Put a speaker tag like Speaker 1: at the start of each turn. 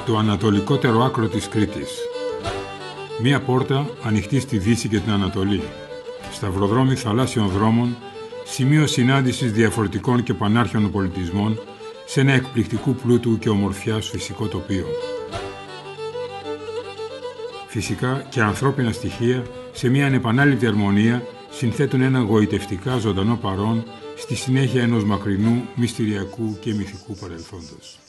Speaker 1: Το ανατολικότερο άκρο της Κρήτης. Μία πόρτα ανοιχτή στη Δύση και την Ανατολή. Σταυροδρόμι θαλάσσιων δρόμων, σημείο συνάντησης διαφορετικών και πανάρχιων πολιτισμών σε ένα εκπληκτικού πλούτου και ομορφιάς φυσικό τοπίο. Φυσικά και ανθρώπινα στοιχεία σε μια ανεπανάληπτη αρμονία συνθέτουν ένα γοητευτικά ζωντανό παρόν στη συνέχεια ενός μακρινού, μυστηριακού και μυθικού παρελθόντος.